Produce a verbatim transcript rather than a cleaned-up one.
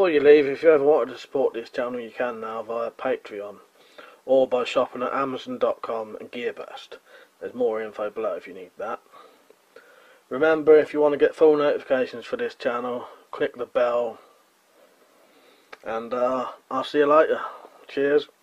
before you leave, if you ever wanted to support this channel, you can now via Patreon or by shopping at amazon dot com and Gearbest. There's more info below if you need that. Remember, if you want to get full notifications for this channel, click the bell, and uh, I'll see you later. Cheers.